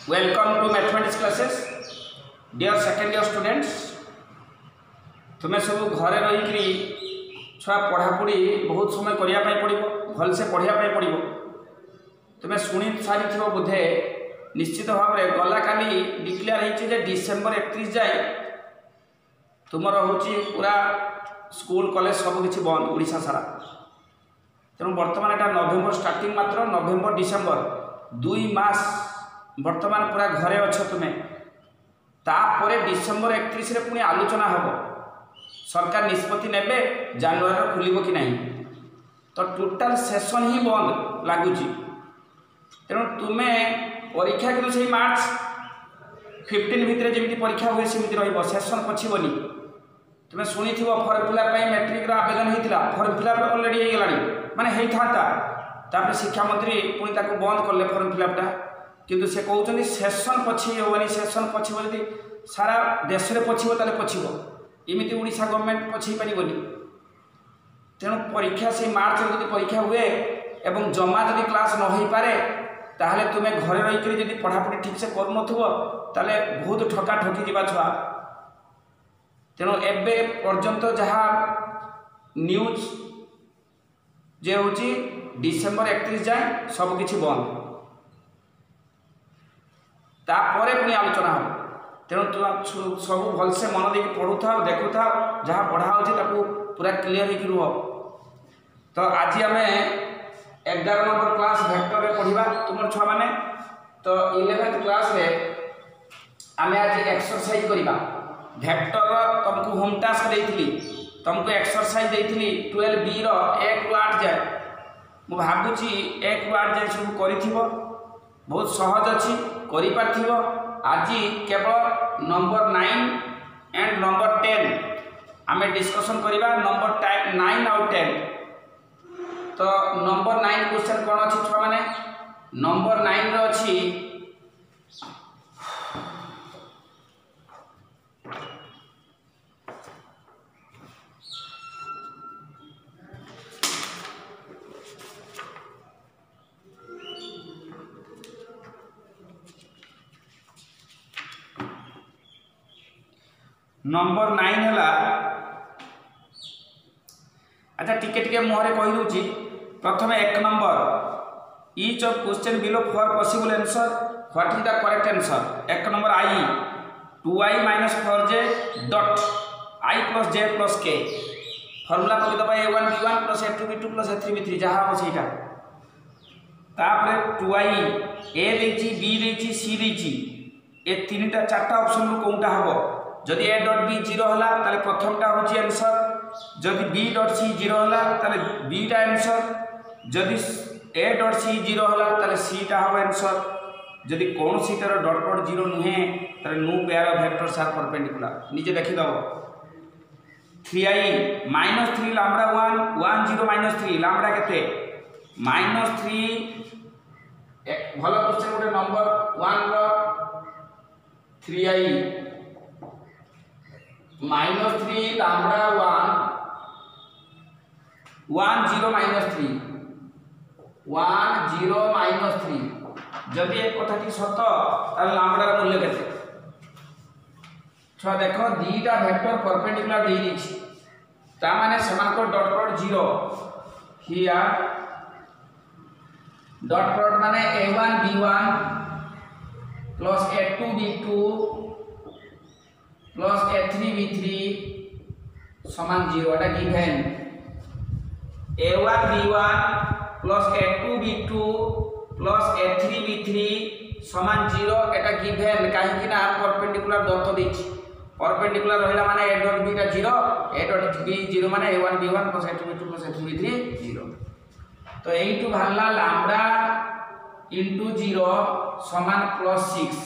Welcome to mathematics classes dear second year students. तुम्हें सब घरे रही छुआ पढ़ापढ़ी बहुत समय करने पड़ो, भलसे पढ़ाई पड़ो। तुम्हें शुणी सारी बोधे निश्चित भाव में गला काली डिक्लेयर होती डिसेम्बर 31 जाए तुमर हूँ पूरा स्कूल कॉलेज सबकि बंद ओडिशा सारा। तेणु बर्तमान एटा नवेम्बर स्टार्टिंग मात्र नवेम्बर डिसेम्बर 2 मास बर्तमान पूरा घरे अच्छ तुम्हें। तापर डिसेम्बर 31 रे पुणी आलोचना हम सरकार निष्पत्ति नेबे जानुआरी खुलिबो कि नहीं। तो टोटाल सेशन ही बंद लगुच। तेणु तुम्हें परीक्षा कि से मार्च 15 भितर जमी परीक्षा हुए सेमती रेसन पछिबनी। तुम्हें शुणी फर्म फिलअप मैट्रिक आवेदन होता फर्म फिलअप अलरेडी होगा माने होता शिक्षा मंत्री पुणी बंद कले फर्म फिलअपटा। किंतु से कहते सेशन पछी हेनी, सेशन पछिब जदि सारा देश में पछिब ताले पछिब इमिति ओडिशा गवर्नमेंट पछी पारिबनी। तेणु परीक्षा से मार्च जदि परीक्षा हुए एवं जमा जदि क्लास न हो पारे ताहले तुम्हें घरे रही जदि पढ़ापढ़ी ठीक से कर ताले बहुत ठका ठकी जीवा छुआ। तेणु एबे पर्यंत जहाँ न्यूज जे हूँ डिसेम्बर 31 जाए सबकि बंद। तापर पुणी आलोचना हम। तेणु सब भलसे मन दे पढ़ु था देखु था जहाँ पढ़ा हो पूरा क्लीयर हो रुह। तो आज आम 11 नंबर क्लास वेक्टर में पढ़ा तुम छुआ मैंने। तो 11th क्लास रे आम आज एक्सरसाइज करवा वेक्टर तुमको होम टास्क देती तुमको एक्सरसाइज देती 12B रो 1 ରୁ 8 जाए। मु भावुची 1 ରୁ 8 जाए सब कर बहुत सहज अच्छी कर। आज केवल नंबर 9 एंड नंबर 10 आम डिस्कसन करवा नंबर 9 आउ 10। तो नंबर 9 क्वेश्चन कौन अच्छी छुआ मैंने नंबर 9 रो अच्छी नंबर 9 है। अच्छा टिके मुहरे कहीदे प्रथम 1 number each of question below four possible answer what is the correct answer. 1 number i 2i - 4j dot i + j + k formula पकईदबा a1 b1 + a2 b2 + a3 b3 जहाँ हम सहीटा। तापर 2i a देची b देची c देची ए 3टा 4टा ऑप्शन रू कोनटा हबो। जदि a डॉट b 0 होला ताले प्रथमटा होची आंसर, जदि b डॉट c 0 होला ताले b टा आंसर, जदि a डॉट c 0 होला ताले c टा हबो आंसर। जदि कौन सीटार डॉट डॉट 0 नुहे ताले no pair of vectors are perpendicular. निजे देखि दबो 3i - 3 लैम्बडा 1 1 0 - 3 लैम्बडा केते -3 भलो क्वेश्चन गोटे नंबर 1 रो 3i -3 लैम्बडा 1 0 - 3 1 0 - 3 जदि एक कथा की सत तार लैम्बडार मूल्य केते छुआ देख दीटा वेक्टर परपेंडिकुलर दे दीछि ता माने समान को dot dot 0 here dot dot माने a1 b1 + a2 b2 + a3 b3 समान 0 एटा given a1 b1 + a2 b2 + a3 b3 समान 0 एटा गिवन काहे कि ना परपेंडिकुलर दत्त देछि। परपेंडिकुलर रहला माने a डॉट b टा 0 a डॉट b 0 माने a1 b1 + a2 b2 + a3 b3 0। तो एइटु भाला लैम्बडा * 0 समान +6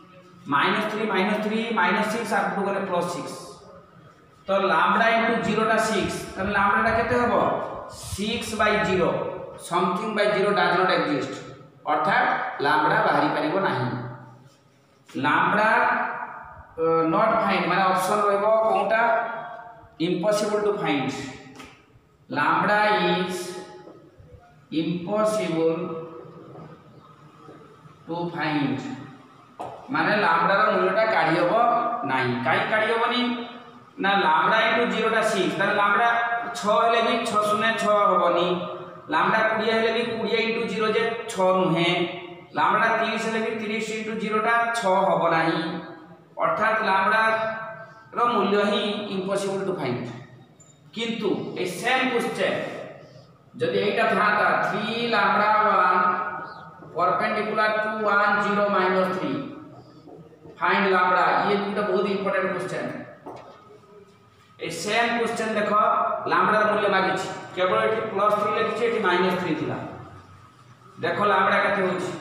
-3 - 6 आगु गले +6। तो लैम्बडा * 0 टा 6 त लैम्बडा टा केते हबो 6/0 something by 0 does not exist अर्थात लैम्बडा बाहरी परिबो नाही। लैम्बडा नॉट फाइंड माने ऑप्शन रहबो कोनटा impossible to find. Lambda is impossible to find माने लैम्बडार मूल्यटा काढी हबो नाही काई काढी हबोनी ना लैम्बडा इनटू 0 टा 6 ताले लैम्बडा 6 हेले भी 6 0 6 हबोनी लैम्बडा 20 हेले भी 20 इनटू 0 जे 6 नुहे लैम्बडा 30 हेले भी 30 इनटू 0 टा 6 हबो नाही अर्थात लैम्बडा रो मूल्य ही इम्पॉसिबल टू फाइंड किंतु ए सेम क्वेश्चन जदि एटा थाता 3 lambda 1 perpendicular to 1 0 -3 find lambda ये दुटा बहुत इंपोर्टेंट क्वेश्चन है ए सेम क्वेश्चन देखो लैम्बडा मूल्य मागी छी केवल एठी +3 लिखि छी एठी -3 थिला देखो लैम्बडा कते होछि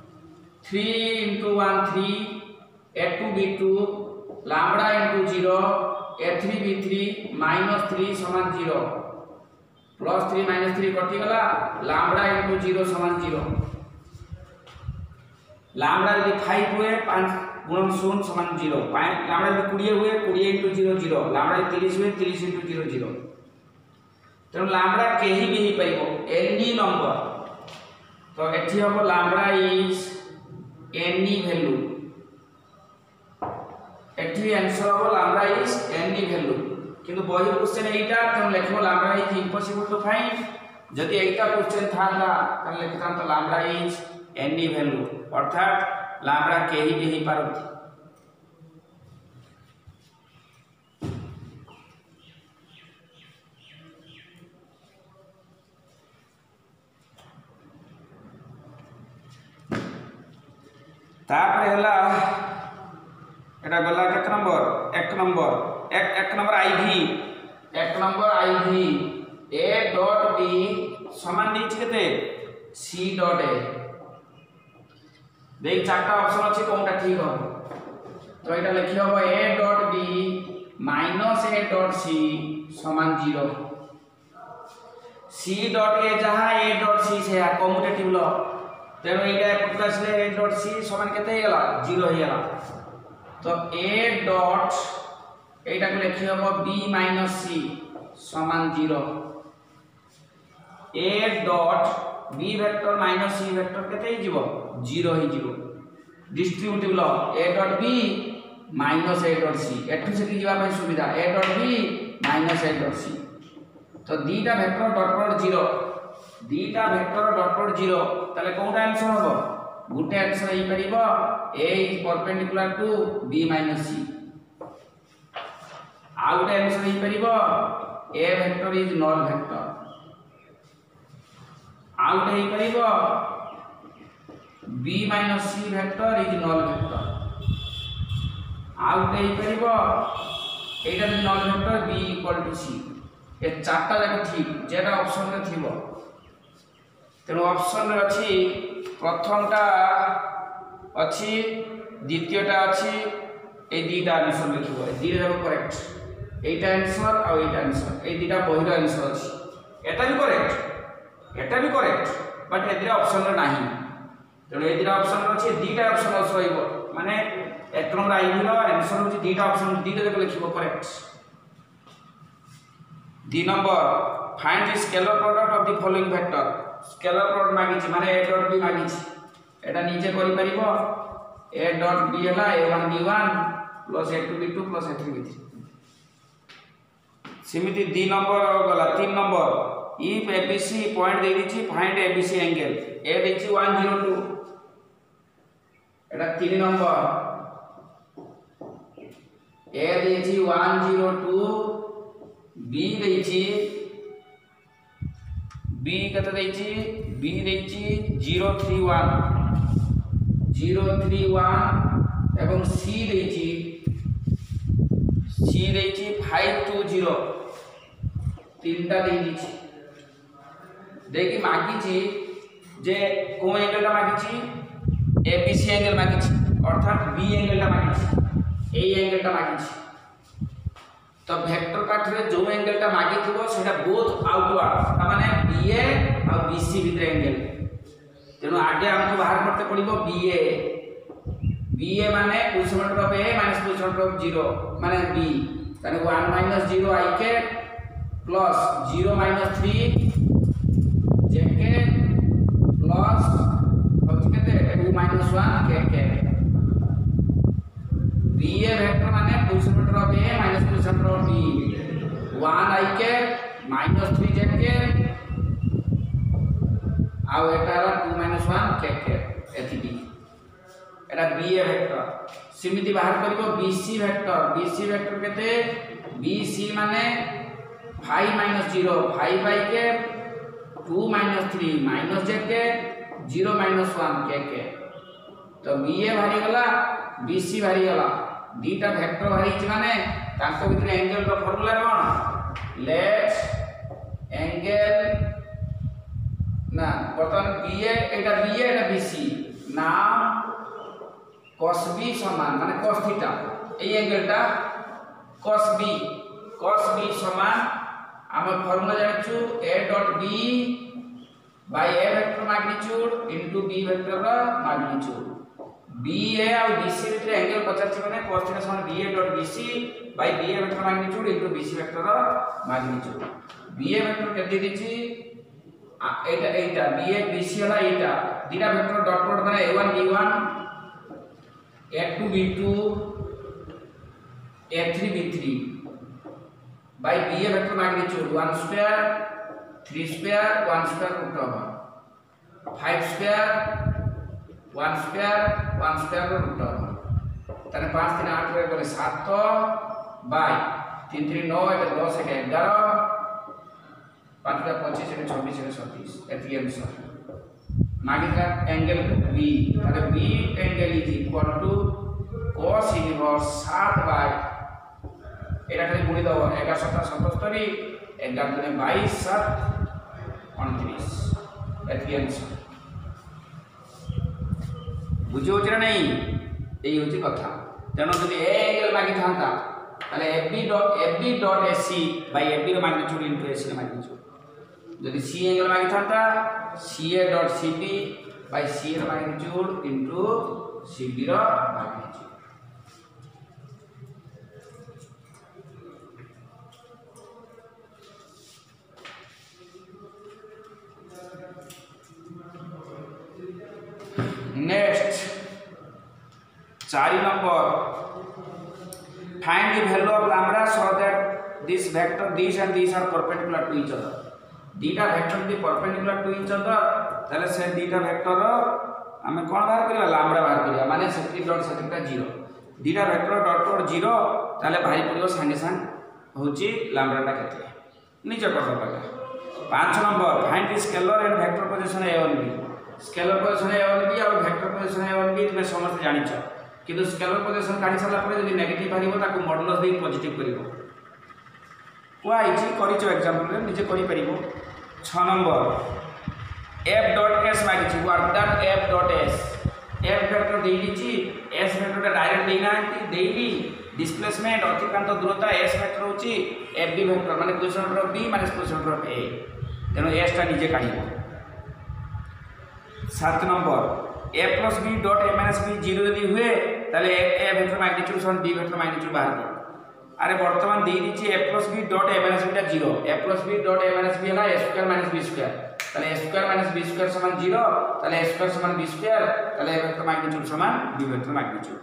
3 * 1 3 a2 b2 lambda * 0 a3 b3 -3 = 0 +3 -3 कटि गला लैम्बडा * 0 = 0 लैम्बडा यदि 5 हुए 5 गुणन 0 = 0 लैम्बडा यदि 20 हुए 20 * 0 0 लैम्बडा 30 हुए 30 * 0 0 तो लैम्बडा केही भी ही पाइबो एनी नंबर तो एठी हम लैम्बडा इज एनी वैल्यू एठी आंसर हम लैम्बडा इज एनी वैल्यू किंतु बही क्वेश्चन एटा हम लिखबो lambda is impossible to find जदि एटा क्वेश्चन थाला त लिखता तो लैम्बडा इज एनी वैल्यू अर्थात लैम्बडा केही भी ही पारथि तापर हला एटा गला केत number 1 number IV a dot b समान नीच केते c डॉट a देख चारटा ऑप्शन अछि कोनटा ठीक हो तो एटा लिखि हो a dot b minus a dot c समान 0 c डॉट a जहां a डॉट c से कम्यूटेटिव ल तेनो एटा पुटकासले a डॉट c समान केते हे गेला 0 हे गेला तो a डॉट एटा को लिखि हो b माइनस c समान 0 a dot b vector minus c vector केते ही जीवो 0 ही जीवो distributive law a dot b minus a dot c एठु से जीवा ପାଇଁ सुविधा a dot b minus a dot c तो दीटा वेक्टर डॉट प्रोडक्ट 0 दीटा वेक्टर डॉट प्रोडक्ट 0 ताले कोनटा आंसर हो गुटे आंसर ही परिबो a is perpendicular to b minus c आ गुटे आंसर ही परिबो a vector is non vector आ गुटे ही परिबो b minus c vector is non vector आ गुटे ही परिबो एटा non vector b equal to c ए चारटा जाक ठीक जेटा ऑप्शन रे थिबो तेनो ऑप्शन रे अछि प्रथमटा अछि द्वितीयटा अछि ए दीटा आंसर लिखिबो ए दीटा जाक correct Etah answer uh Etah answer A दीटा पहिला आंसर अछि एटा भी करेक्ट बट एदिरा ऑप्शन रे नाही तेनो एदिरा ऑप्शन रे अछि दीटा ऑप्शन असइबो माने एक नंबर आईवी रो आंसर होछि दीटा ऑप्शन दीटा जाक लिखिबो correct 2 number find the scalar product of the following vector scalar product मागिछि माने a डॉट b मागिछि एटा नीचे करि परिबो a डॉट b हला a1 b1 plus a2 b2 plus a3 b3 सिमिति 2 number गला 3 नंबर इफ abc पॉइंट दे दिछि find abc angle a दिछि 102 एटा 3 नंबर a दिछि 102 b देछि b कते देछि b देछि 031 एवं c देछि 520 तीनटा दे दिछि देखि मागिछि जे को एंगलटा मागिछि abc एंगल मागिछि अर्थात b एंगलटा मागिछि a एंगलटा मागिछि तो वेक्टर पार्ट रे जो एंगलटा मागी थिबो सेटा बोथ आउटवर्ड माने BA और BC भितर एंगल तेनो आगे हमको बाहर करते पड़िबो BA माने coefficient of A minus coefficient of 0 माने B ताने 1 - 0 IK प्लस 0 - 3 JK प्लस होछि केते 2 - 1 KK बी ए वेक्टर माने position vector of A minus position vector of B 1 i के माइनस 3 j के आउ एटार 2 - 1 के एथिबी एटा बी ए वेक्टर सिमिति बाहर करबो बी सी वेक्टर केते बी सी माने 5 - 0 5 by के 2 - 3 माइनस j के 0 - 1 के तो बी ए भारी गला बी सी भारी गला दीटा वेक्टर भारी छि माने ताको भितर एंगल रो फार्मूला कोन लेट एंगल ना बर्तन बी ए एटा B C now cos b समान माने cos थीटा ए एंगलटा cos b समान हम फार्मूला जानिछु a dot b by a vector magnitude into b vector रा मैग्नीट्यूड ba और bc भितर एंगल 50 माने cos थीटा समान ba dot bc by ba vector magnitude into bc vector रा मैग्नीट्यूड ba वेक्टर केते दिछि एटा ba bc वाला एटा दीटा vector dot dot माने a1 b1 a2 b2 a3 b3 by ba vector magnitude 1 square 3 square 1 square root over 5 square 1 square 1 square root over तने 5 3 8 रे बोले 7 bye 3 3 9 एटा 10 एटा 11 5 का 25 एटा 26 एटा 37 एति आंसर मागिका एंगल b तने b angle is equal to cos inverse 7 by एटा खाली गुणी दो 11 7 77 11 दुने 22 7 29 एति आंसर बुझो जरा नहीं एई होची कथा तेनो जदि ए एंगल मागी थांता ताले fb dot ac by fb रो मैग्नीट्यूड इनटू ac रो मैग्नीट्यूड जदि c एंगल मागी थांता ca dot cb by c रो मैग्नीट्यूड इनटू cb रो magnitude next 4 number find the value of lambda so that this vector this and this are perpendicular to each other दीटा vector भी perpendicular to each other ताले से दीटा vector हमें कोन बाहर करिया lambda बाहर करिया माने सेटिक डॉट सेटिकटा 0 दीटा वेक्टर डॉट डॉट 0 ताले भाई पड़ियो संगे संग होची लैम्बडाटा केते नीचे कर दबा 5 number find the scalar and vector position a और b स्केलर पोजीशन a और b और वेक्टर पोजीशन a और b तुम समस्त जानि छ किंतु स्केलर पोजीशन काढी साला परे यदि नेगेटिव भारिबो ताको मॉडुलस दे पॉजिटिव करिवो कोइ छि करिचो एग्जांपल रे निजे करि परिबो 6 नंबर f डॉट s मागि छि work done f dot s f vector देई छि s वेक्टर ता डायरेक्ट देना देई डिस्प्लेसमेंट अतिक्रांत दूरता s वेक्टर होछि fb वेक्टर माने position vector b minus position vector a तेनो s ता निजे काढिबो 7 number a plus b dot a minus b 0 यदि हुए ताले a वेक्टर मैग्नीट्यूड समान b वेक्टर मैग्नीट्यूड बाहर कर अरे वर्तमान दे दी a plus b dot a minus b टा 0 a plus b dot a minus b हला a square minus b square ताले a square minus b square समान 0 ताले a स्क्वायर समान b स्क्वायर ताले a वेक्टर मैग्नीट्यूड समान b vector magnitude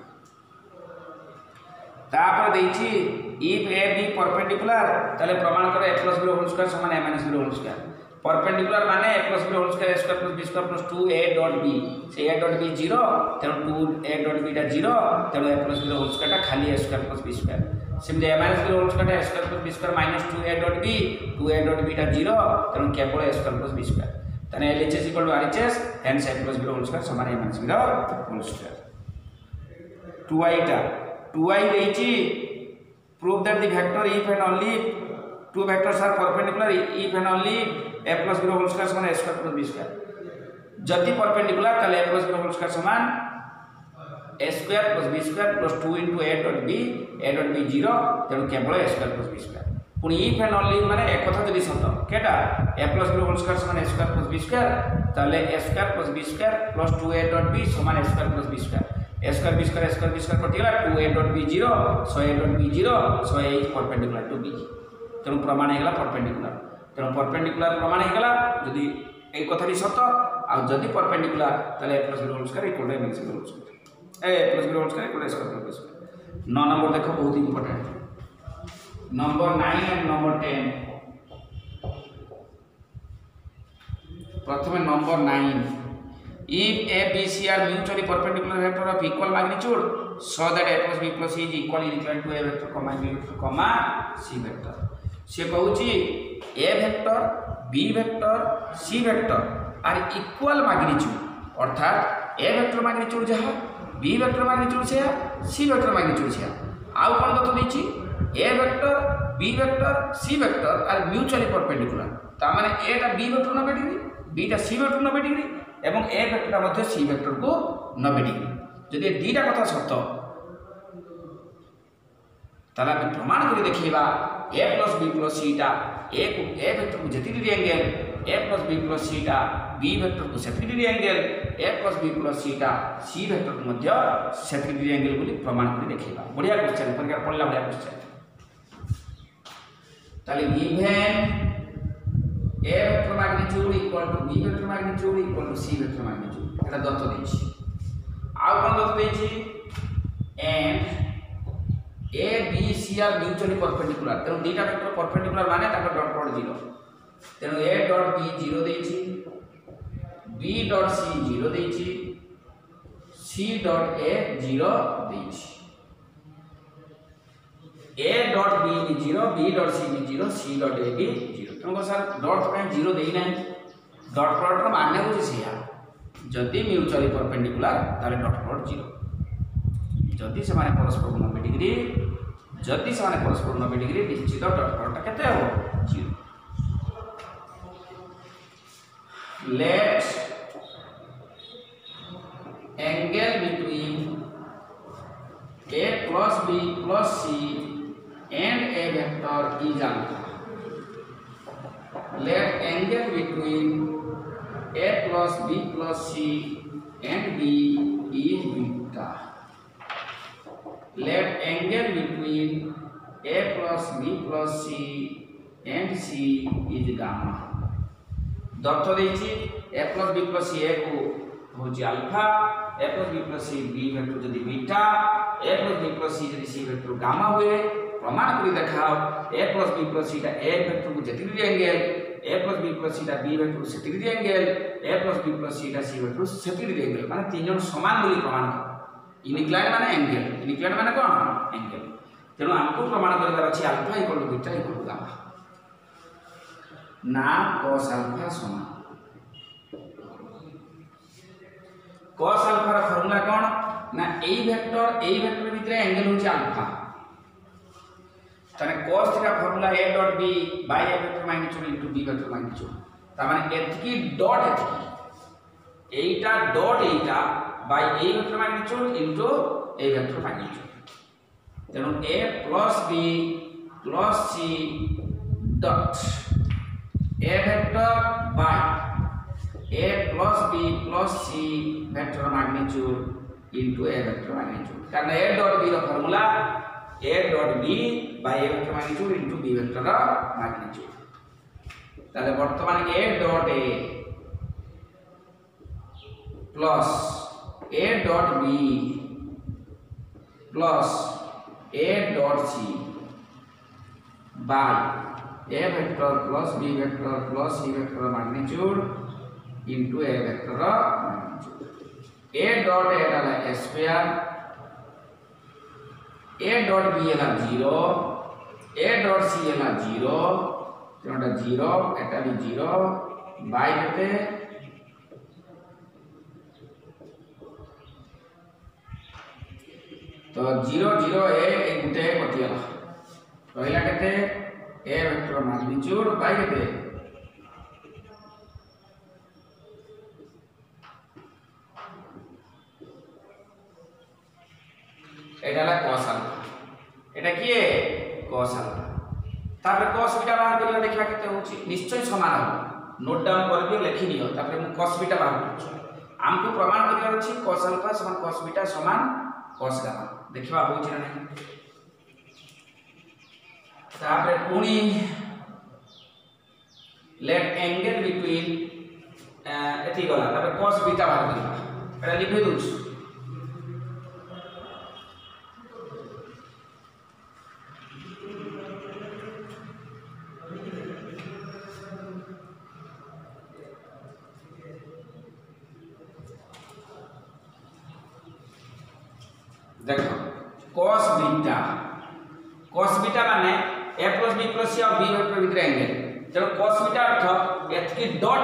तापर देछि if a b परपेंडिकुलर ताले प्रमाण करे a plus b whole square समान a minus b whole square perpendicular माने a plus b whole square a square plus b square plus 2a dot b से a dot b 0 तेनो 2a dot b टा 0 तेनो a plus b whole square टा खाली a square plus b square simply a minus b whole square टा a square plus b square minus 2a dot b 2a dot b टा 0 तेनो केवल a square plus b square तने LHS equal to RHS hence a plus b whole square समान a minus b whole square 2i टा 2i देछि prove that the vector if and only two vectors are perpendicular if and only a plus b whole square समान a square plus b square जति perpendicular ताले a plus b whole square समान a square plus b square plus 2 into a dot b 0 तेणु केवल a square plus b square पुनी if and only माने एक कथा जदि सत केटा a plus b whole square समान a square plus b square ताले a square plus b square plus 2a dot b समान a square plus b square a square b square कटिला 2a dot b 0 so a dot b 0 so a is perpendicular to b तेणु प्रमाण हेगला perpendicular तेणु perpendicular प्रमाण हेगला जदि ए कथाटी सत आ जदि perpendicular ताले a plus b whole square equal to a minus b whole square a plus b whole square equal to a square plus b square 9 number देखो बहुत इंपोर्टेंट नंबर 9 एंड नंबर 10 प्रथम number 9 if a b c are mutually perpendicular vector of equal magnitude so that a plus b plus c is equally equivalent to a vector comma b vector comma c vector से कहूची a vector b vector c vector are equal magnitude अर्थात a vector magnitude जहाँ b vector magnitude से c vector magnitude से आउ कौन दत्त देछि a vector b vector c vector are mutually perpendicular ता माने a टा b vector 90 डिग्री b टा c vector 90 डिग्री एवं a vector मध्य c vector को 90 डिग्री जदि दीटा कथा सत्य ताला भी प्रमाण करी देखिबा a plus b plus c टा a vector को जति degree angle a plus b plus c टा b vector को 70 degree angle a plus b plus c टा c vector को मध्य 70 डिग्री एंगल बोली प्रमाण करी देखिबा बढ़िया क्वेश्चन परीक्षा पढ़ला बढ़िया क्वेश्चन ताले given a vector magnitude equal to b vector magnitude equal to c vector magnitude এটা দত্ত দেইছি আউ কোন Dutta দেইছি and a b c are mutually perpendicular তেনো দুইটা ভেক্টর perpendicular মানে তাকে ডট ডট 0 তেনো a ডট b 0 দেইছি b ডট c 0 দেইছি c dot a 0 দেইছি a डॉट b भी 0 b डॉट c भी 0 c डॉट a भी 0 तुमको सर डॉट पे 0 देई नै डॉट प्रोडक्ट रो माने होची सिया जदी म्यूचुअली परपेंडिकुलर ताले डॉट प्रोडक्ट 0 जदी से माने परस्पर 90 डिग्री जदी से माने परस्पर 90 डिग्री निश्चित डॉट प्रोडक्ट केते हो 0 let angle between a plus b plus c and a vector is alpha. Let angle between a plus b plus c and b is beta. Let angle between a plus b plus c and c is gamma. दत्त देछि a plus b plus c को होछि alpha a plus b plus c b vector जदि beta a plus b plus c जदि c vector gamma हुए प्रमाण करी देखाओ a plus b plus c टा a वेक्टर को जति degree angle a plus b plus c टा b वेक्टर को 70 degree angle a plus b plus c टा c वेक्टर को 70 डिग्री एंगल माने तीन जन समान बोली प्रमाण कर इनक्लाइन माने एंगल इनक्लाइन माने कोन एंगल तेनु हमको प्रमाण करबार अछि alpha equal to beta equal to gamma ना cos अल्फा समान cos अल्फा रा फार्मूला कोन ना ए वेक्टर भितर एंगल होची अल्फा तने cos theta formula a dot b by a vector magnitude into b vector magnitude ता माने एतकी डॉट एतकी एटा डॉट एटा by a vector magnitude into a vector magnitude तेनु a plus b plus c dot a vector by a plus b plus c vector magnitude into a vector magnitude कारण a dot b रो formula a dot b by a vector magnitude into b vector magnitude ताले वर्तमान a dot a plus a dot b plus a dot c by a vector plus b vector plus c vector magnitude into a vector magnitude a dot a है a square a dot b है 0 a dot c है 0 तेनोटा 0 एटा भी 0 by केते तो 0 0 a गुटे कटि गला पहिला केते a वेक्टर मैग्नीट्यूड बाय केते एटा ला cos अल्फा एटा किए cos अल्फा तापर cos बीटा बाहर करियो देखिबा केते होची निश्चय समान हो नोट डाउन कर दियो लिखि दियो तापर मु cos बीटा बाहर करछु हमको प्रमाण करियो अछि cos अल्फा समान cos बीटा समान cos गामा देखिबा होची ना नहीं तापर पुणी लेट एंगल बिटवीन एथि गला तापर cos बीटा बाहर करियो एटा लिखि दोछु देख cos बीटा माने a plus b plus c और b वेक्टर भितर एंगल तेणु cos बीटा अर्थ एथकी डॉट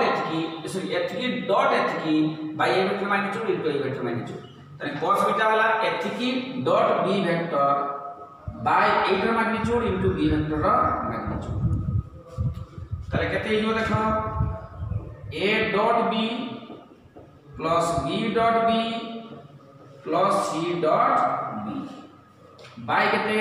एथकी by a vector magnitude into a vector magnitude तने cos बीटा वाला एथकी dot b vector by a vector magnitude into b vector magnitude तले केते हियो देखो a dot b plus b dot b plus c dot b by केते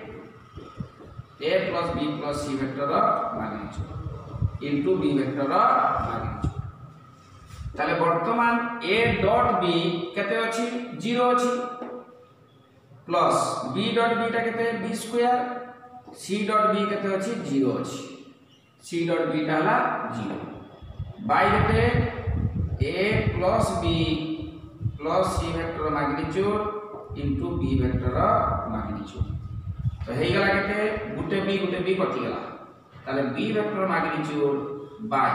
a plus b plus c vector magnitude into b vector magnitude ताले वर्तमान a dot b केते अछि 0 अछि प्लस b डॉट b टा केते b square c dot b केते अछि 0 अछि c डॉट b टा हला 0 बाय केते a plus b plus c vector magnitude into b vector magnitude तो हे गला केते गुटे b कटि गला ताले b vector magnitude by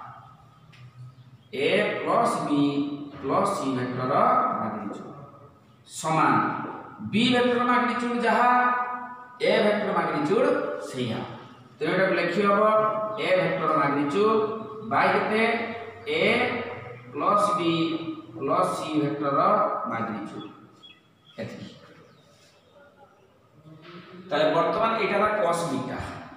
a plus b plus c vector magnitude समान b वेक्टर मैग्नीट्यूड जहा a वेक्टर मैग्नीट्यूड सेया तो एटा लिखि हबो a वेक्टर मैग्नीट्यूड बाय केते a plus b plus c vector magnitude एथि ताले वर्तमान एटारा cos बीटा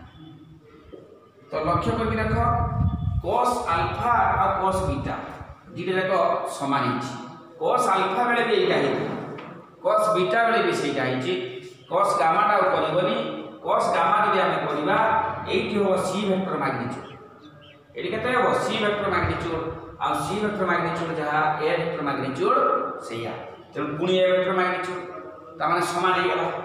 तो लक्ष्य करके देखो cos अल्फा और cos बीटा दिले देखो समान हिची cos अल्फा बेले भी एटा हिची cos बीटा बेले भी सेटा हिची cos गामा टा करबनी cos गामा जदि हमें करबा एठी हो c वेक्टर मैग्नीट्यूड एठी केते हो c वेक्टर मैग्नीट्यूड और c वेक्टर मैग्नीट्यूड जहा a वेक्टर मैग्नीट्यूड सेया त पुनी a वेक्टर मैग्नीट्यूड ता माने समान हे गेला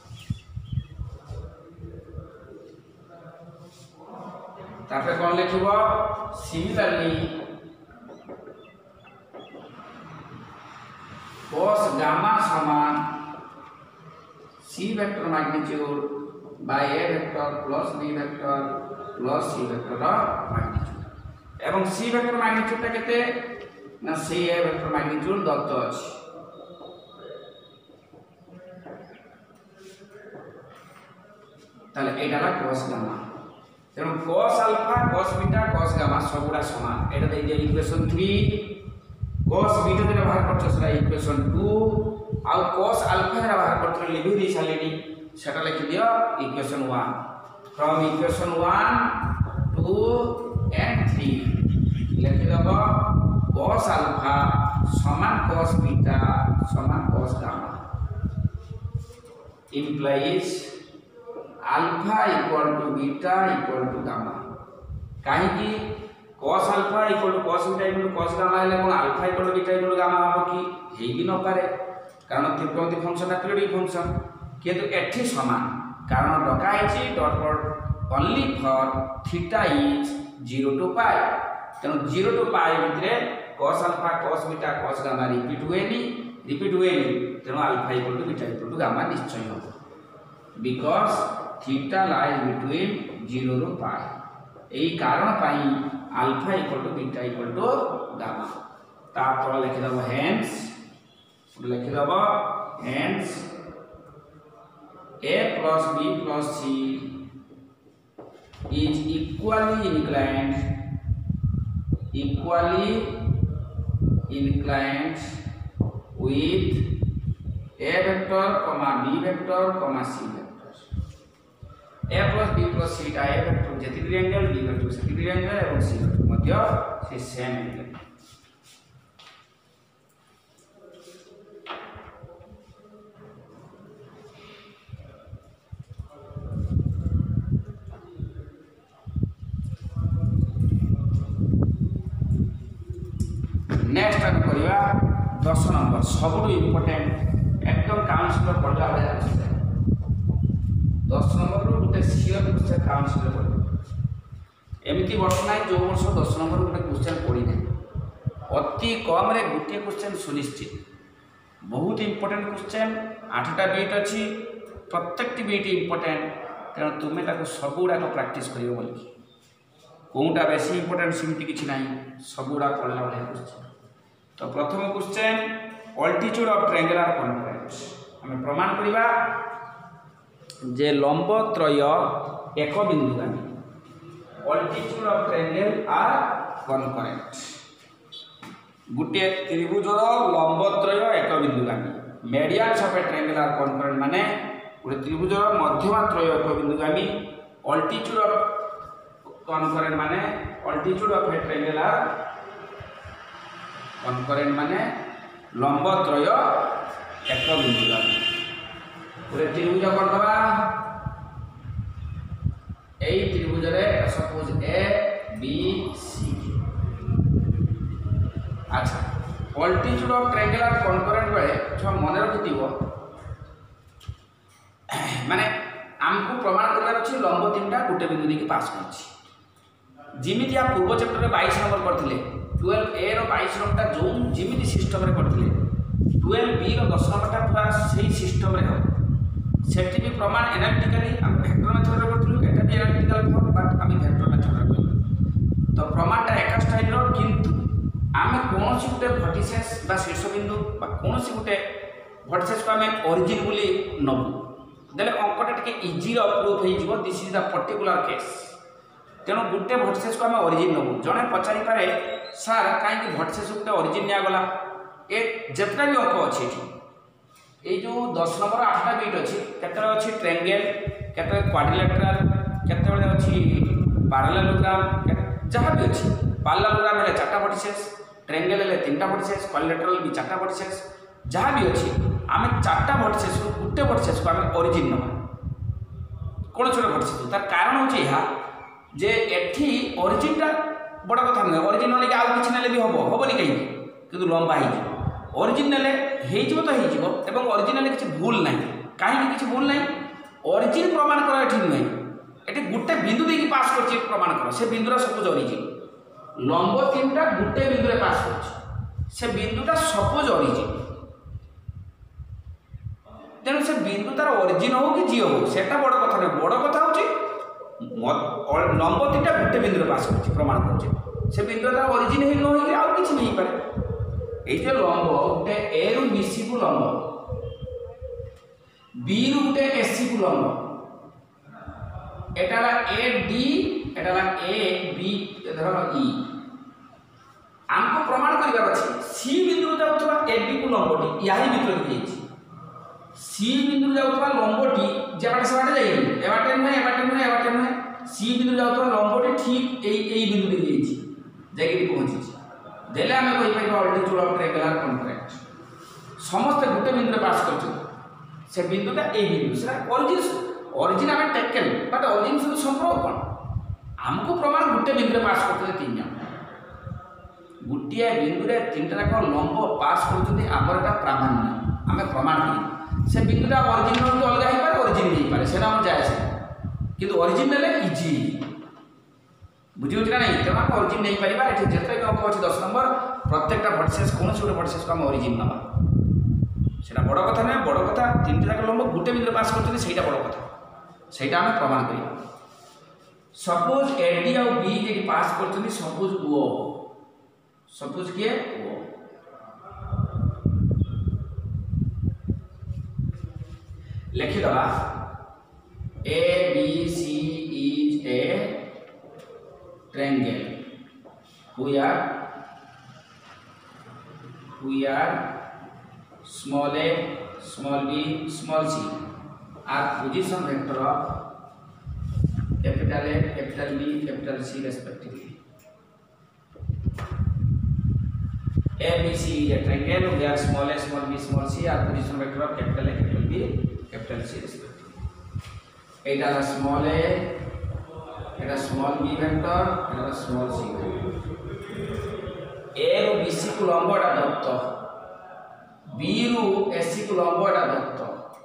तापर कोन लिखिबो सिमिलरली cos गामा समान c vector magnitude by a vector plus b vector plus c vector magnitude एवं c वेक्टर मैग्नीट्यूड ता केते ना c a वेक्टर मैग्नीट्यूड दत्त अछि ताले एटाला cos गामा तेणु cos alpha cos beta cos gamma सबुडा समान एटा दे दिया इक्वेशन 3 cos बीटा देना बाहर करछ सेटा इक्वेशन 2 आ cos अल्फा देना बाहर करछ लिखि दी सालेनी सेटा लिखि दियो इक्वेशन 1 फ्रॉम इक्वेशन 1 2 एंड 3 लिखि दबो cos अल्फा समान cos बीटा समान cos gamma implies alpha equal to beta equal to gamma काहे कि cos alpha equal to cos beta equal to cos gamma हेले कोन alpha equal to beta equal to gamma हो कि हेई भी न पारे कारण त्रिकोणमिति फंक्शन है पीरियोडिक फंक्शन किंतु एठी समान कारण डका है dot dot only for theta is 0 to pi तेणु 0 टू पाई भितरे cos alpha cos beta cos gamma repeat हुएनी तेणु alpha equal to beta equal to gamma निश्चय हो बिकॉज़ थीटा लाइज बिटवीन 0 रो पाई एई कारण पाई alpha equal to beta equal to gamma ता तो लिखि दबो hence a plus b plus c is equally inclined with a vector comma b vector comma c vector a plus b plus c टा a vector जेति भी angle b vector सेति भी angle एवं c vector मध्य से same angle next हम करिया 10 number सबुठ इम्पोर्टेंट एकदम काउंसलर पढ़ला वाला है 10 नंबर रो गुटे सियर क्वेश्चन काउंसलर पढ़ एमिति वर्ष नै जो वर्ष 10 नंबर गुटे क्वेश्चन पढ़ी नै अति कम रे गुटे क्वेश्चन सुनिश्चित बहुत इम्पोर्टेंट क्वेश्चन 8टा बीट अछि प्रत्येकटी बीट इम्पोर्टेंट तेणु तुमे ताको सबुडा को प्रैक्टिस करियो बोली कोनटा बेसी इम्पोर्टेंट सिमिति किछि नै सबुडा पढ़ला वाला क्वेश्चन तो प्रथम question altitude of triangular conference आम प्रमाण करवा जे लंब त्रय एक बिंदुगामी altitude of triangle are concurrent गोटे त्रिभुजर लंब त्रय एक बिंदुगामी medians of a triangle are concurrent माने गोटे त्रिभुजर मध्यमा त्रय एक बिंदुगामी अल्टीट्यूड ऑफ कनकरेंट माने altitude of a triangle are concurrent माने लंब त्रय एक बिंदुगामी गोटे त्रिभुज करदबा এই त्रिभुजरे सपोज ए बी सी अच्छा altitude of triangle are concurrent बेले जो मन रखिथिबो माने हमको प्रमाण करबार अछि लंब तीनटा गोटे बिंदु देके पास करछि जिमिति आ पूर्व चैप्टर रे 22 नंबर करथिले 12 ए रो 22 नंबरटा जो जिमिति सिस्टम रे करथिले 12 बी रो 10 नंबरटा पूरा सही सिस्टम रे हो सेठी भी प्रमाण एनालिटिकली हम वेक्टर मेथड रे करथिलु एटा भी एनालिटिकल फॉर्म बट हम वेक्टर मेथड रे करथिलु तो प्रमाणटा एका स्टाइल रो किंतु आमे कोनोसी गुटे वर्टिसेस बा शीर्ष बिंदु बा कोनोसी गुटे वर्टिसेस को आमे ओरिजिन बोली नबु देले अंकटा टिके इजी रो प्रूफ हे जिवो this is the particular case तेनो गुटे वर्टिसेस को आमे ओरिजिन नबु जने पचारि पारे सर काई कि वर्टिसेस गुटे ओरिजिन निया गला ए जेतरा भी अंक अछि ए जो 10 नंबर 8टा बिट अछि केतरे अछि ट्रायंगल केतरे क्वाड्रिलेटरल केतरे अछि पैरेललोग्राम जहां भी अछि पैरेललोग्राम ले 4टा वर्टिसेस ट्रायंगल ले 3टा वर्टिसेस क्वाड्रिलेटरल भी 4टा वर्टिसेस जहां भी अछि आमे 4टा वर्टिसेस को गुटे वर्टिसेस को आमे ओरिजिन नबा कोन छोटे वर्टिसेस तार कारण होछि या जे एठी ओरिजिन ता बड़ कथा नै ओरिजिन नै आ किछ नेले भी हबो नि कहि किंतु लंबा ही ओरिजिन नेले हेजिबो तो हेजिबो एवं ओरिजिनल किछि भूल नै काहे कि किछि भूल नै ओरिजिन प्रमाण कर एठी नै एठी गुटे बिंदु देकी पास करछि प्रमाण कर से बिंदुरा सपोज ओरिजिन लंब तीनटा गुटे बिंदु रे पास करछि से बिंदुटा सपोज ओरिजिन तेणु से बिंदु तार ओरिजिन हो कि जी हो सेटा बड़ कथा नै बड़ कथा होछि लंब तीनटा गुटे बिंदु रे पास करछि प्रमाण करछि से बिंदु तार ओरिजिन हे न होई आ किछि नै पारे এইটা লম্ব গোটে এ রু বিসি কু লম্ব বি রু গোটে এসি কু লম্ব এটা এ ডি এটা এ বি ধর ই আমকো প্রমাণ করিবার আছে সি বিন্দু যাউতবা এ বি কু লম্বটি ইয়াহি ভিতরে দিয়েছি সি বিন্দু যাউতবা লম্বটি যেবাটে সেবাটে যাইনি এবাটে নয় সি বিন্দু যাউতবা লম্বটি ঠিক এই বিন্দু দিয়েছি যাইকি পৌঁছেছি देले आमे कहि पाइबा altitude of triangle are concurrent समस्त गुटे बिंदु पास करछु से बिंदुटा ए बिंदु से ओरिजिन आमे टेकन बट ओरिजिन से संपर्क कोन हमको प्रमाण गुटे बिंदु पास करते तीन जन गुटिया बिंदु रे तीनटा को लंब पास करछथि हमरटा प्रामाण्य आमे प्रमाण करी से बिंदुटा ओरिजिन रो अलगा ही पारे ओरिजिन नहीं पारे सेना हम जाय से किंतु ओरिजिन ले इजी बुझियो ना नहीं तेना ओरिजिन नहीं परिबा एठी जेते अंक अछि 10 नंबर प्रत्येकटा वर्टिसेस कोनोसी गुटे वर्टिसेस को हम ओरिजिन नबा सेटा बड़ कथा नै बड़ कथा तीनटा जाक लंब गुटे बिंदु पास करछथि सेटा बड़ कथा सेटा हम प्रमाण करिया सपोज एडी और बी जे पास करछथि सपोज के ओ लिखि दबा A B C is a triangle where small a small b small c are position vector of capital A capital B capital C respectively. A B C is a triangle where small a small b small c are position vector of capital A capital B capital C respectively. Eta small a এটা small b vector এটা small c vector A রু B C কু লম্ব এটা দত্ত B রু এস C কু লম্ব এটা দত্ত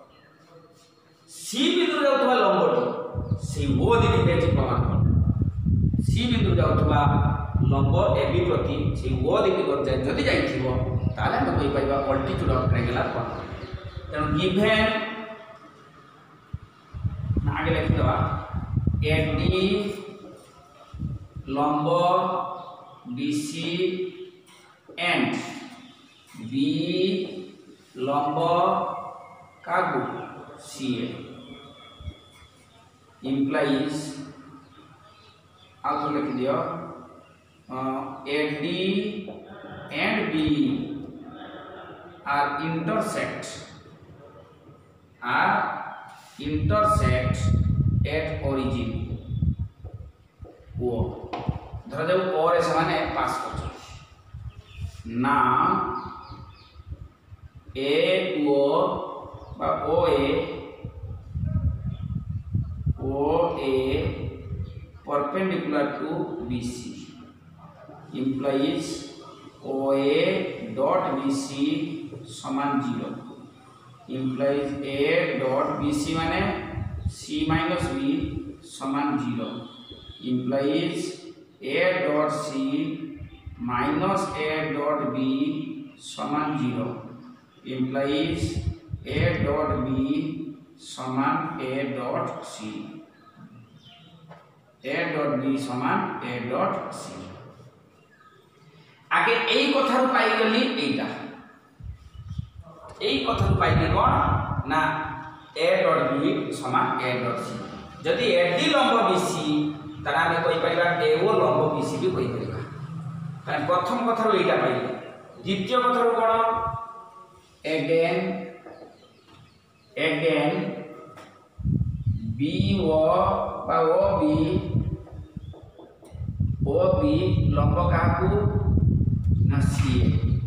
সি বিন্দু যাউতবা লম্বটি সেই ও দিকে পেছি প্রমাণ কর সি বিন্দু যাউতবা লম্ব এ বি প্রতি সেই ও দিকে যদি যাইথিব তাহলে আমি কই পাইবা অল্টিट्यूड অফ ট্রায়াঙ্গুলার কনকরেন্ট তেণু গিভেন আগে লিখি দেবা एडी लंब बीसी एंड बी लंब कागु CA implies आउट लिख दियो AD and B are intersect at origin ओ धर जाऊ ओ रे से पास कर ना ए ओ बा ओ ए perpendicular to BC implies OA dot BC समान 0 implies A dot BC माने C minus B समान 0 implies A dot C minus A dot B समान 0 implies A dot B समान A dot C A dot B समान A dot C आगे एई कथारु पाई गली एटा एई कथारु पाइले कोन ना A dot B समान A dot C जदि AD लंब BC तारा हम कहि परिबा AO लंब BC भी कहि परिबा कारण प्रथम कथारु एटा पाइले द्वितीय कथारु कोन again BO बा OB लंब काकू ना CA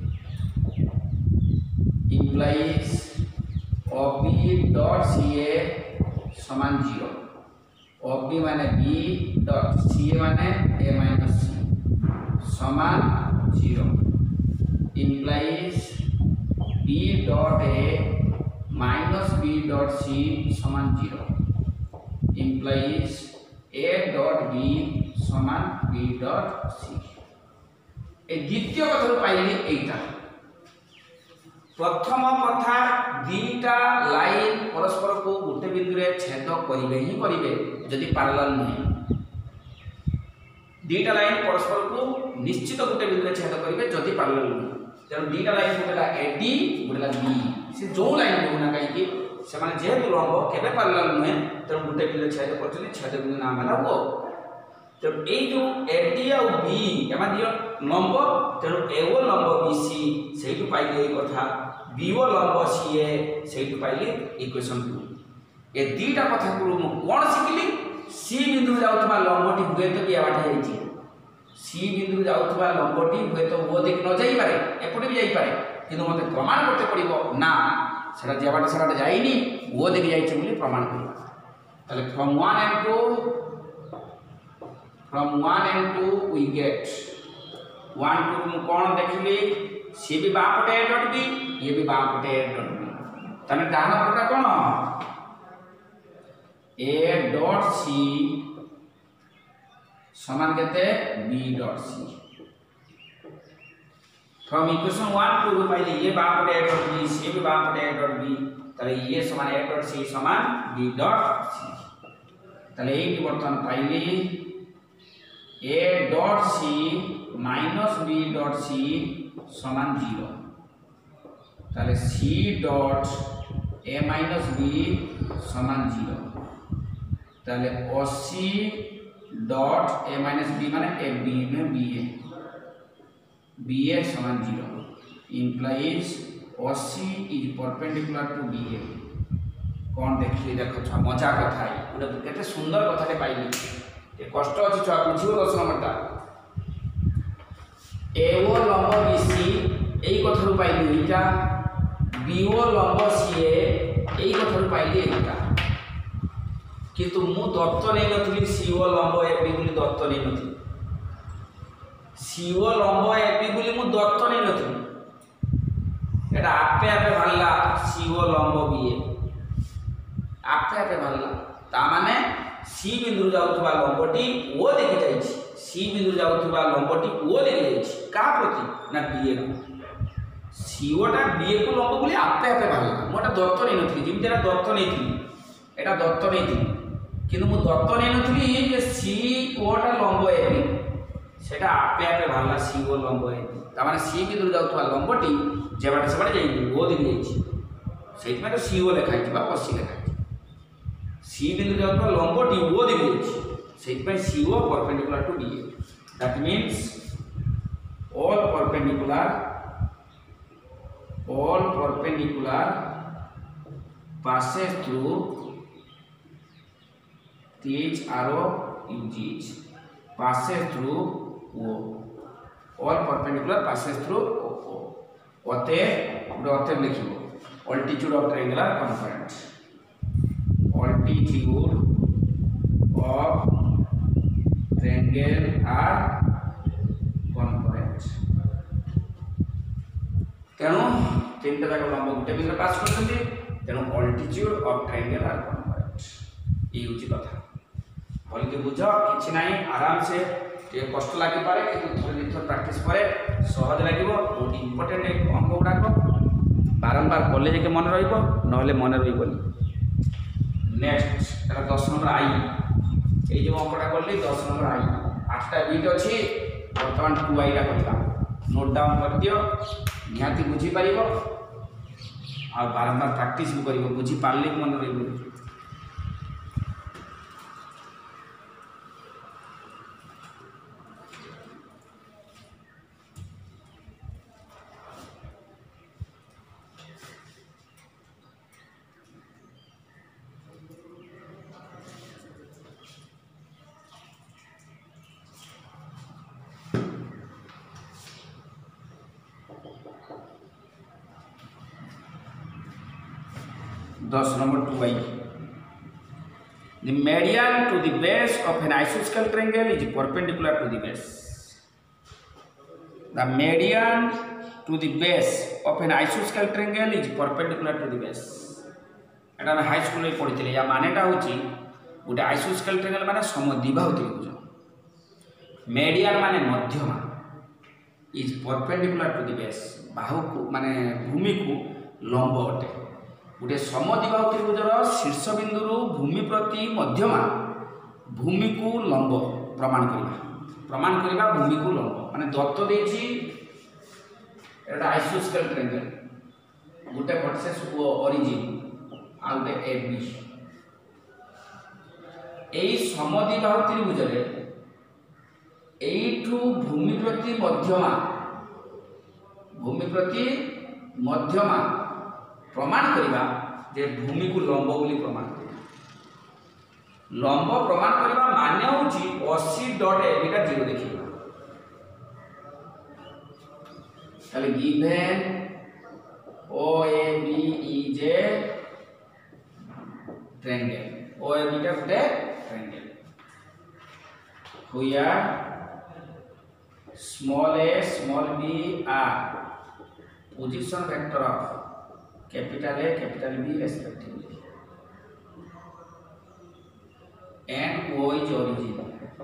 implies OB dot CA समान 0 OB माने B dot CA माने A minus C समान 0 implies B dot A minus B dot C समान 0 implies A dot B समान B dot C ए द्वितीय कथारु पाइले एटा प्रथम कथा दीटा लाइन परस्पर को गोटे बिंदु रे छेद करिवे ही करिवे जदि पैरेलल नहीं दीटा लाइन परस्पर को निश्चित गोटे बिंदु रे छेद करिवे जदि पैरेलल नहीं तेणु दीटा लाइन गोटेला AD गोटेला B से जो लाइन होना काई कि से माने जेहेतु लंब केबे पैरेलल नहीं तेणु गोटे बिंदु रे छेद करछनी छेद बिंदु नाम होला वो तो ए जो AD और B एमा दियो लंब तेणु AO लंब BC सेही पाइले ए कथा BO लंब CA सेही पाइले इक्वेशन 2 ए दीटा कथा को मु कोन सिखली C बिंदु जाउतबा लंबटी हुए तो बिया बाटे जाईची C बिंदु जाउतबा लंबटी हुए तो वो दिक न जाई पारे एपटे भी जाई पारे किंतु मते प्रमाण करते पड़िबो ना सेटा जेबाटे सेटा जाईनी वो दिक जाईची बोली प्रमाण करबा ताले from 1 and 2 we get 1 2 कौन देखली सी भी बापटे A dot B ये भी बापटे A dot B तने डाहन पटा कौन A dot C समान केते B dot C from equation 1 2 पाइले ये बापटे A dot B सी भी बापटे A dot B तले ये समान A dot C समान B dot C तले ये की वर्तमान पाइले A dot C minus B dot C समान 0 ताले C dot A minus B समान 0 ताले OC dot A minus B माने A B में BA समान 0 implies OC is perpendicular to BA कौन देखली देखो छ मजा कथा है उडे केते सुंदर कथा के पाइली ए कष्ट अछि छ बुझियो 10 नंबरटा AO लंब BC एई कथारु पाइली एटा BO लंब CA एई कथारु पाइली एटा किंतु मु दत्त नै नथली CO लंब AB बोली दत्त नै नथली CO लंब AB बोली मु दत्त नै नथली एटा आपे आपे भालला CO लंब BA आपे आपे भालला ता माने C बिंदु जाउथबा लंबटी ओ देखि जाईछि C बिंदु जाउथबा लंबटी ओ देखि जाईछि का प्रति ना BA को CO टा BA को लंब बोली आपे आपे भालला मोटा दत्त नै नथली जिम तेरा दत्त नै थी एटा दत्त नै थी किंतु मु दत्त नै नथली जे C कोटा लंब AB सेटा आपे आपे भालला CO लंब AB ता माने C बिंदु जाउथबा लंबटी जेबाटे सेबाटे जाई ओ देखि जाईछि से सीओ लिखाई ओसी लिखाई सी बिंदु जाऊँ लंब टी ओ दिगु से CO perpendicular to B that means all perpendicular passes through these arrow uses passes through O. All perpendicular passes through O. ओते लिखिबो altitude of triangular component. Altitude of triangular component. तेणु तीन जाक लंब गोटे बिंदु पास करछन्ती तेणु altitude of triangular component ये होची कथा बोल के बुझ किछि नाही आराम से ये कष्ट लागि पारे कि थोड़े दिन थोड़ प्रैक्टिस करे सहज लागिवो बहुत इंपोर्टेंट अंक गुडा को बारंबार कॉलेज के मन रहिबो नहले मन रहिबोनी नेक्स्ट एटा 10 नंबर आई ए जो अंकटा करली 10 नंबर आई 8टा बीट अछि वर्तमान 2 आई ला करबा नोट डाउन कर दियो निहाती बुझी पारिबो आ बारंबार प्रैक्टिस भी करिवो बुझी पारले मन रहिबो 10 number 2y. The median to the base of an isosceles triangle is perpendicular to the base. The median to the base of an isosceles triangle is perpendicular to the base. एटा हम high school में पढ़ी या मानेटा होची गोटे आइसोस्केल triangle माने समद्विबाहु त्रिभुज median माने मध्यमा is perpendicular to the base बाहु को माने भूमि को लंब अटे गोटे समद्विबाहु त्रिभुजर शीर्ष बिंदु भूमि प्रति मध्यमा भूमि को लंब प्रमाण करबा भूमि को लंब माने दत्त देछि एटा आइसोस्केल ट्रायंगल गोटे वर्सेस ओरिजिन आउटे एबी एई समद्विबाहु त्रिभुज रे एठू भूमि प्रति मध्यमा प्रमाण करिबा जे भूमि को लंब बोली प्रमाण करिबा लंब प्रमाण करिबा माने होची 80.ab का 0 देखिबा ताले given OAB is a triangle OAB का गोटे triangle where small a small b are position vector of capital A capital B respectively and O is origin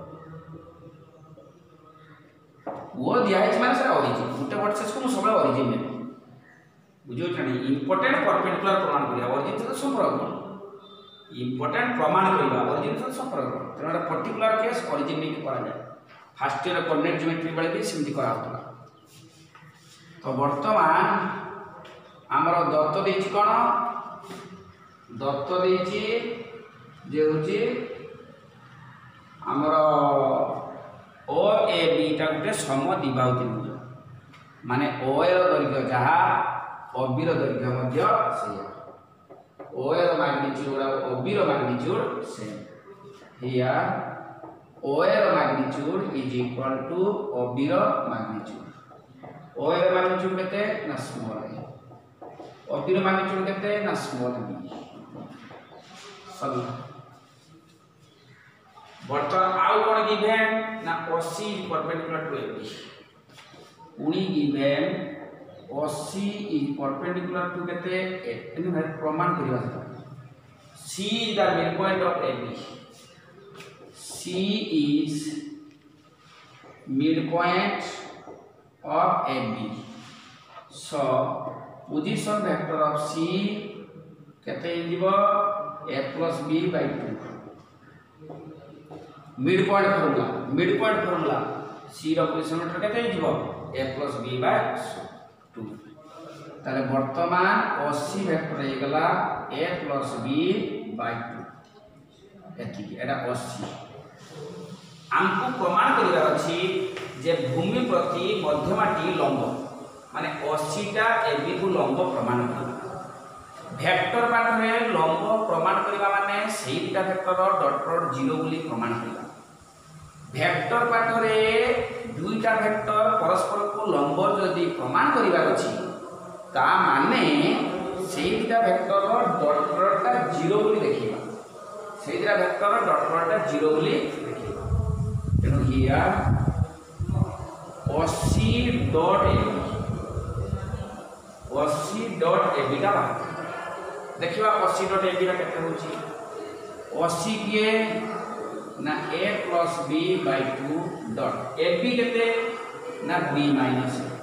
वो दिया है माने सर origin गोटे वर्सेस को सब origin में बुझियो छनी इंपोर्टेंट परपेंडिकुलर प्रमाण करिया origin से संपर्क इंपोर्टेंट प्रमाण करिबा ओरिजिन से संपर्क तेना पर्टिकुलर केस ओरिजिन में करा जाय फर्स्ट ईयर कोऑर्डिनेट ज्योमेट्री बेले भी सिमती करा होतला तो वर्तमान हमर दत्त देछि कोन दत्त देछि जे होछि हमर OAB टा गुटे समद्विबाहु त्रिभुज माने OA रो दैर्घ्य जहा OB रो दैर्घ्य मध्य सेया OA रो मैग्नीट्यूड और OB रो मैग्नीट्यूड सेम हियर OA रो magnitude is equal to OB रो मैग्नीट्यूड OA रो मैग्नीट्यूड केते ना स्मॉल है OB रो मैग्नीट्यूड केते ना स्मॉल b सब वर्तमान आउ कोन गिवन ना OC परपेंडिकुलर टू AB उनी given OC is perpendicular to केते एने भाई प्रमाण करिवा C is the midpoint of AB C is midpoint of AB so position vector of C केते हिजिबो A plus B by 2 midpoint formula C रो position vector केते हिजिबो A plus B by 2 ताले वर्तमान 80 वेक्टर हे गला a + b/2 एति एटा 80 हमको प्रमाण करिवा अछि जे भूमि प्रति मध्यमाटी लंब माने 80 टा ab को लंब प्रमाण करबा वेक्टर पाठरे लंब प्रमाण करिवा माने सेही दिटा वेक्टर डॉट डॉट 0 बोली प्रमाण करिवा वेक्टर पाठरे दुईटा वेक्टर परस्पर को लंब जदि प्रमाण करिवा अछि ता माने सेही दिटा वेक्टर डॉट डॉट टा 0 बोली देखिबा सेही दिटा वेक्टर डॉट डॉट टा 0 बोली देखिबा तेणु हियर 80 डॉट ab टा देखिबा 80 डॉट ab टा केते होची 80 के ना a + b/2 डॉट ab केते ना b - a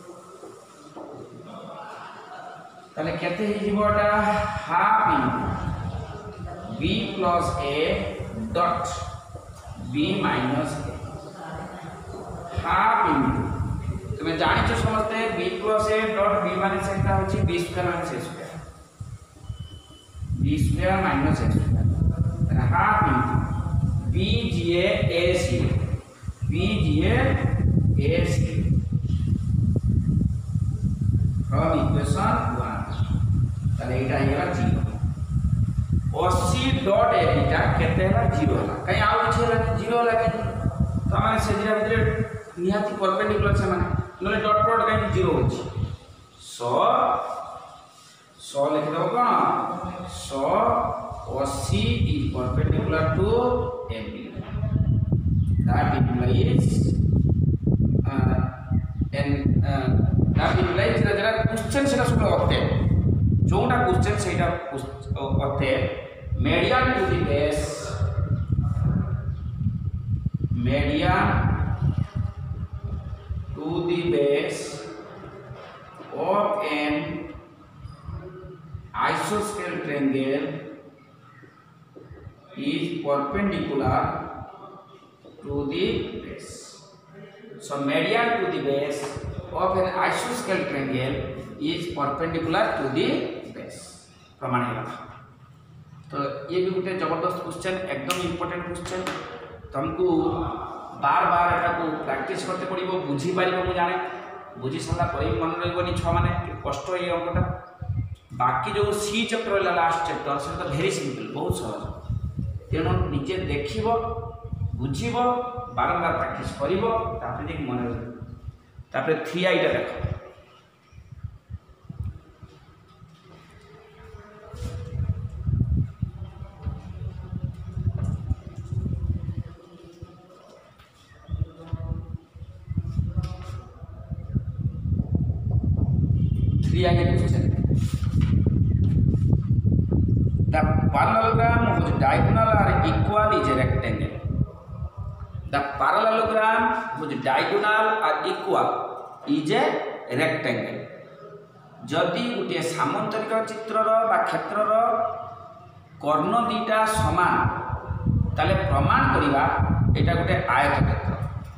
ताले केते हि जीवटा half into b + a dot b - a half into तुमे जानि छ समझते b + a dot b - a सेटा होची b² - a² b² - a² half into b g a c from equation 1 ताले एटा हेला 0 80 डॉट ab टा केते हला 0 हला कहीं आउ छ हला 0 हला कि तो माने से दिरा भीतर निहाती परपेंडिकुलर से माने नले डॉट डॉट कहीं 0 होची 100 लिख दो कोन 180 is perpendicular to ab that implies that implies जरा क्वेश्चन सेटा सुन होते जोटा क्वेश्चन सेटा होते median to the base of an isosceles triangle is perpendicular to the base. So median to the base of an isosceles triangle is perpendicular to the base. प्रमाण है तो ये भी गोटे जबरदस्त क्वेश्चन एकदम इंपोर्टेंट क्वेश्चन तुमको बार बार एटा को प्रैक्टिस करते पड़िबो बुझी पारिबो मु जाने बुझी सला पर मन रहबनी छ माने कष्ट ये अंकटा बाकी जो सी चैप्टर रहला लास्ट चैप्टर से तो वेरी सिंपल बहुत सहज तेणु निजे देखिबो बुझिबो बारंबार प्रैक्टिस करिबो तापर जे मन रह तापर 3i टा देखो 3i question. The parallelogram whose diagonal are equal is a rectangle. The parallelogram whose diagonal are equal is a rectangle. जदि गोटे सामान्तरिक चित्रर बा क्षेत्रर कर्ण दुईटा समान ताले प्रमाण करिबा एटा गोटे आयतक्षेत्र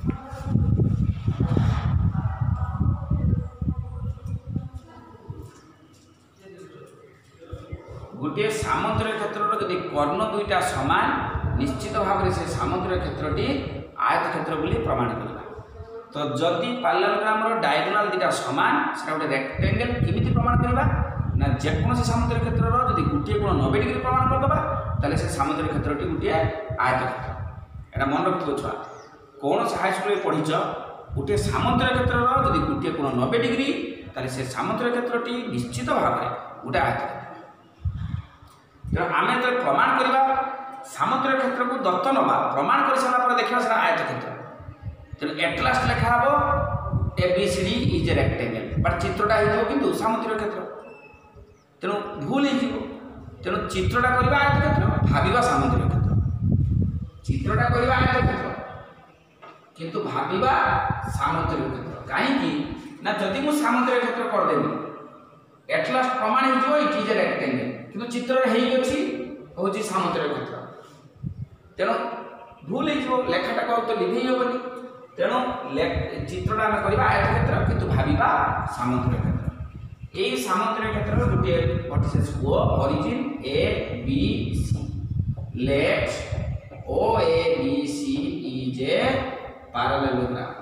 गोटे सामान्तरिक क्षेत्रर जदि कर्ण दुईटा समान निश्चित भाव से सामान्तरिक क्षेत्रटी आयतक्षेत्र बोली प्रमाण करिबा तो जदि पैरेललोग्राम रो डायगोनाल दुईटा समान सेटा गोटे रेक्टेंगल केमिति प्रमाण करिबा ना जेकोनोसी सामान्तरिक क्षेत्रर जदि गोटे कोण 90 डिग्री प्रमाण करदबा ताले से सामान्तरिक क्षेत्रटी गोटे आयतक्षेत्र एटा मन रखिबो छुआ कोन से हाई स्कूल पढिछ गोटे सामान्तरिक क्षेत्रर जदि गोटे कोण 90 डिग्री ताले से सामान्तरिक क्षेत्रटी निश्चित भाव में गोटे आयतक्षेत्र तो आमे तो प्रमाण करिबा सामान्तरिक क्षेत्र को दत्त नबा प्रमाण कर सारा पर देखिबा सारा आयतक्षेत्र तो एट लास्ट लिखा हो ABCD is a rectangle but चित्रटा हितो किंतु सामुद्रिक क्षेत्र तेणु भूल हो तेणु चित्रटा करबा आयतक्षेत्र भाबिबा सामुद्रिक क्षेत्र चित्रटा करबा आयतक्षेत्र किंतु भाबिबा सामुद्रिक क्षेत्र काहे कि ना जदि मु सामुद्रिक क्षेत्र कर देबी एट लास्ट प्रमाण हितो इट इज ए रेक्टेंगल किंतु चित्र हेई अछि होची सामुद्रिक क्षेत्र तेणु भूल हो लेखाटा को तो लिखि हेबनी तेणु चित्रटा आम करवा आयतक्षेत्र किंतु भाविबा सामुद्रिक क्षेत्र यही सामंतरिक क्षेत्र गोटे vertices O origin A B C let O A B C is a parallelogram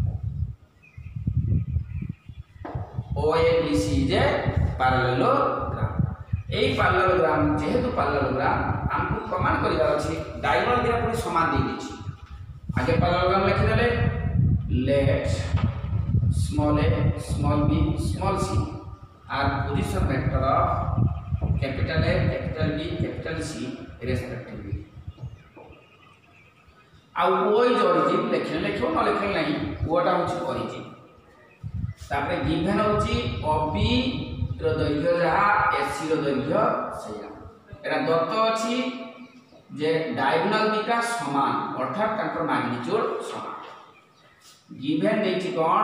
O A B C is a parallelogram यही पैरेललोग्राम जेहेतु पैरेललोग्राम हमको प्रमाण करिवार अछि डायगोनल दिरा पूरी समान दे दिछि आगे पैरेललोग्राम लिखि देले let small a small b small c are position vector of capital A capital B capital C respectively आउ O is origin लिखले लिखो न लिखले नहीं ओटा होची origin तापरे गिवन होची OB रो दैर्घ्य जहा AC रो दैर्घ्य सेया एरा दत्त अछि जे डायगोनल दिटा समान अर्थात ताकर मैग्नीट्यूड समान गिवन देछि कोन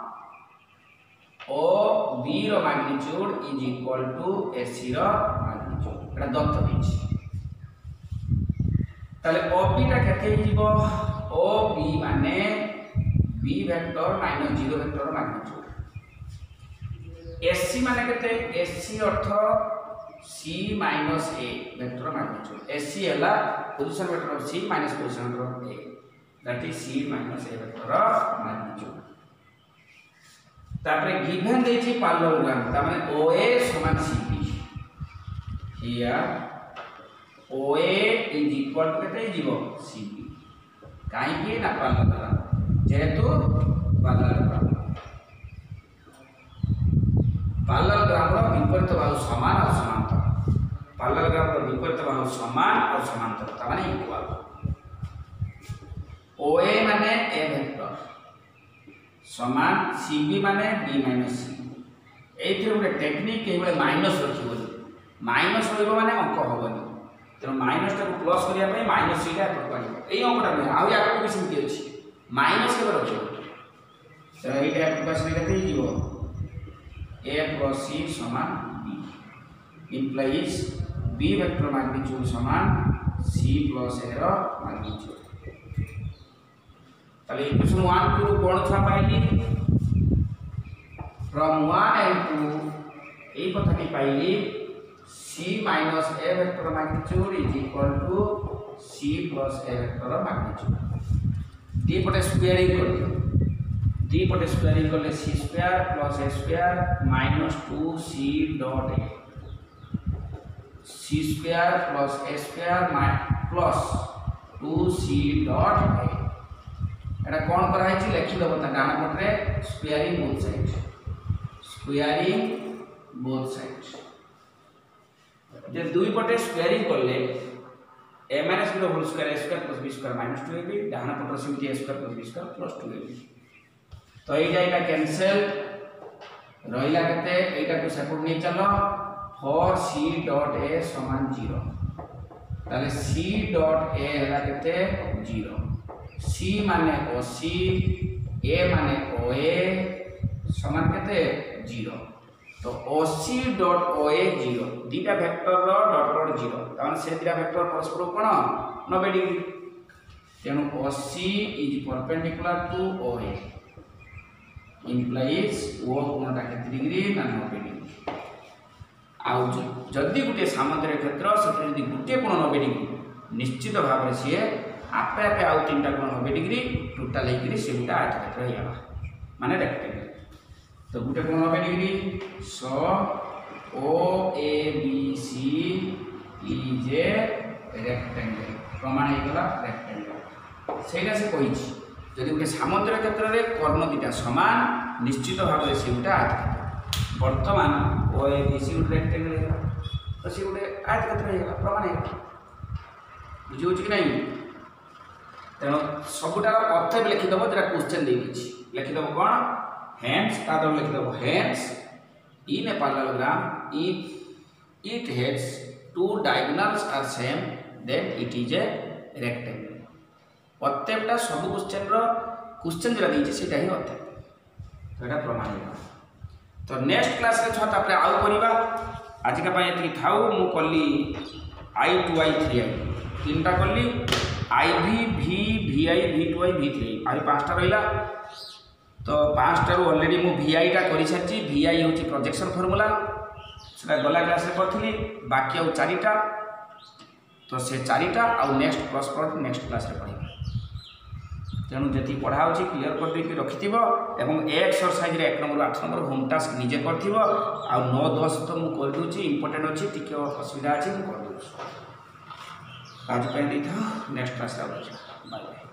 O B रो magnitude is equal to AC रो मैग्नीट्यूड एटा दत्त देछि ताले OB टा केते हिजिबो OB माने B वेक्टर माइनस 0 वेक्टर रो मैग्नीट्यूड AC माने केते AC अर्थ C माइनस A वेक्टर रो मैग्नीट्यूड AC हला position vector of C minus position vector of A that is C minus A vector रो मैग्नीट्यूड तापरे गिवन देछि पैरेललोग्राम ता माने OA समान CB here OA is equal to केते जीवो CB काई कि ना पैरेललोग्राम जेहेतु पैरेललोग्राम रो विपरीत बाहु समान और समांतर पैरेललोग्राम रो विपरीत बाहु समान और समांतर ता माने इक्वल OA माने A वेक्टर समान CB माने B माइनस C एथि गोटे टेक्निक एबे माइनस रखिबो माइनस रहइबो माने अंक होबनी त माइनस टा को प्लस करिया पई माइनस C टा पट पानी एई अंकटा नै आ या को सिंपल अछि माइनस के रखिबो त एटा प्लस में केते हिजिबो A plus C समान B implies B vector magnitude समान C plus A रो मैग्नीट्यूड ताले इक्वेशन 1 टू कोन छा पाइली फ्रॉम 1 and 2 एई कथा की पाइली C minus A vector magnitude is equal to C plus A vector magnitude डी पटे स्क्वायरिंग कर दियो डी पटे स्क्वायरिंग करले C square plus A square minus 2C dot A C square plus A square plus 2C dot A एटा कोन करा है लिखि दबो त डान पटरे स्क्वायरिंग बोथ साइड जे दुई पटे स्क्वायरिंग करले a minus b whole square a square plus b square minus 2ab डान पटर सिमटी a square plus b square plus 2ab तो एई जाइका कैंसिल रहिला केते एटा को सेपरेट नै चलो for c डॉट a समान 0 ताले c डॉट a हला केते 0 C माने OC A माने OA समान केते 0 तो OC डॉट OA 0 दीटा वेक्टर रो डॉट डॉट 0 तान से दीटा वेक्टर परस्पर कोण 90 डिग्री तेनु OC is perpendicular to OA implies O कोणटा केते डिग्री ना 90 डिग्री आ जदी गुटे सामंतरिक क्षेत्र सते जदी गुटे कोण 90 डिग्री निश्चित भाव रे से आपे आपे आउ तीनटा कोण 90 डिग्री टोटल हेकरी सेटा आयतक्षेत्र हेबा माने रेक्टेंगल तो गुटे कोण 90 degree so OABC is a rectangle प्रमाण हे गला रेक्टेंगल सेटा से कहिछि जदि गुटे सामंतरिक क्षेत्र रे कर्ण दिटा समान निश्चित भाव रे सेटा आयतक्षेत्र वर्तमान OABC गुटे रेक्टेंगल हेबा तो से गुटे आयतक्षेत्र हेबा प्रमाण हे बुझियो कि नहीं तेणु सबुटार अर्थ भी लिखिदेव जो क्वेश्चन देछि लिखिदेव कौन हेन्स तादर लिखिदेव hence in a parallelogram if it has two diagonals are same then it is a rectangle प्रत्येकटा सब क्वेश्चन जो देछि सेटा ही अर्थ तो एटा प्रमाण तो नेक्स्ट क्लास रे छटा पर आउ करबा आज का पय एति थाउ मु कल्ली I2 I3 तीनटा कल्ली IV V VI V2I V3 आज पांचटा रहिला तो तो 5टारू ऑलरेडी मु VI कर सारी VI हूँ प्रोजेक्शन फॉर्मूला से गला क्लास करी बाकी आउ 4टा तो से 4टा आउ next cross product next class पढ़ा तेणु जी पढ़ा क्लीयर करदे रखि एवं ए exercise 1 number 8 number home task निजे कर 9-10 तो मुझे करदे इंपोर्टेंट अच्छी टी असुविधा अच्छी मुझे करदे आज नेक्स्ट क्लास बाय बाय।